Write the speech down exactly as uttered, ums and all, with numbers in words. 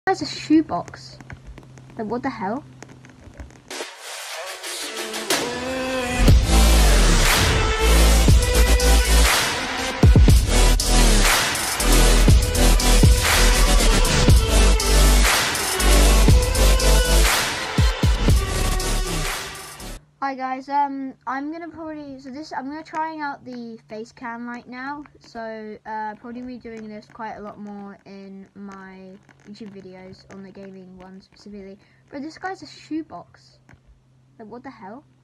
There's a shoebox. Like, what the hell? Hi guys, um, I'm gonna probably, so this, I'm gonna trying out the face cam right now, so, uh, probably be doing this quite a lot more in my YouTube videos, on the gaming one specifically, but this guy's a shoebox, like what the hell?